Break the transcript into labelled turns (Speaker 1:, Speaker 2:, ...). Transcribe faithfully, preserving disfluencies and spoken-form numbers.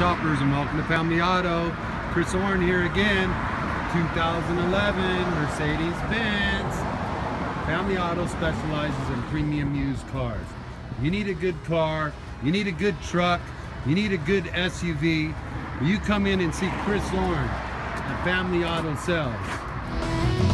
Speaker 1: shoppers, and welcome to Family Auto. Chris Orn here again. two thousand eleven Mercedes Benz. Family Auto specializes in premium used cars. You need a good car, you need a good truck, you need a good S U V. You come in and see Chris Orn at Family Auto Sales.